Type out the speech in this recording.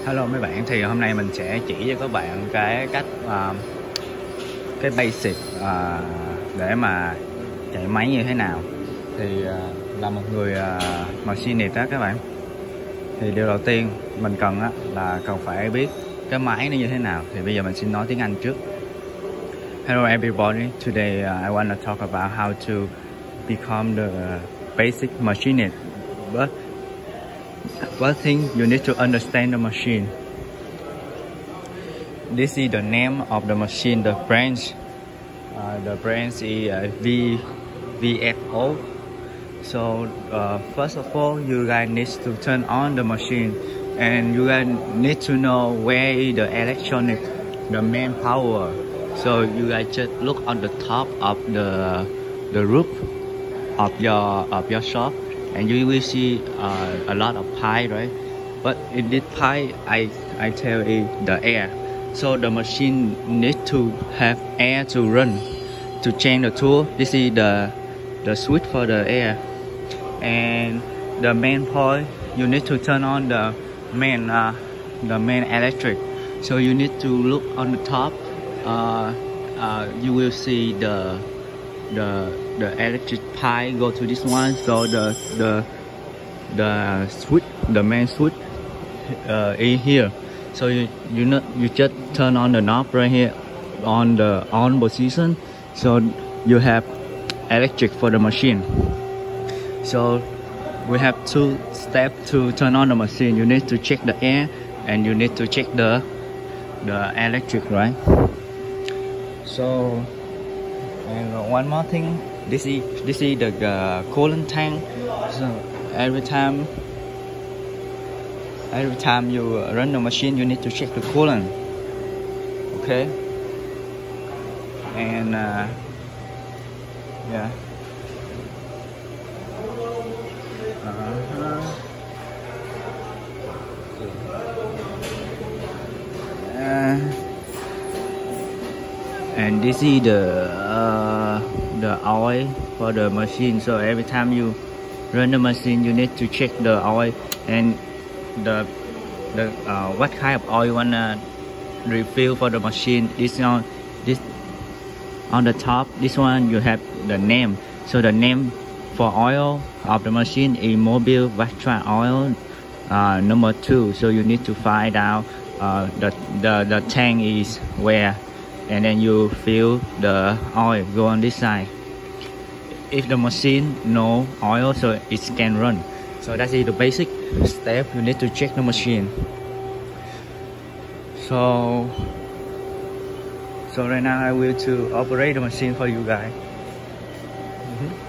Hello mấy bạn, thì hôm nay mình sẽ chỉ cho các bạn cái cách cái basic để mà chạy máy như thế nào. Thì là một người machinist đó các bạn, thì điều đầu tiên mình cần là cần phải biết cái máy nó như thế nào. Thì bây giờ mình xin nói tiếng Anh trước. Hello everybody, today I want to talk about how to become the basic machinist. But one thing you need to understand the machine. This is the name of the machine, the brand. The brand is VFO. So first of all, you guys need to turn on the machine, and you guys need to know where is the electronic, the main power. So you guys just look on the top of the roof of your shop, and you will see a lot of pipe, right? But in this pipe, I tell you the air. So the machine needs to have air to run, to change the tool. This is the switch for the air, and the main point, you need to turn on the main electric. So you need to look on the top. You will see the electric pipe go to this one. So the switch, the main switch is here. So you just turn on the knob right here on the on position. So you have electric for the machine. So we have two steps to turn on the machine. You need to check the air, and you need to check the electric, right? So, and one more thing, this is the coolant tank. So every time you run the machine, you need to check the coolant. Okay. And yeah. And this is the oil for the machine. So every time you run the machine, you need to check the oil and the what kind of oil you wanna refill for the machine. This on the top, this one you have the name. So the name for oil of the machine is Mobil Vectra oil number 2. So you need to find out the tank is where, and then you fill the oil, go on this side. If the machine no oil, so it can run. So that is the basic step. You need to check the machine. So right now I will to operate the machine for you guys.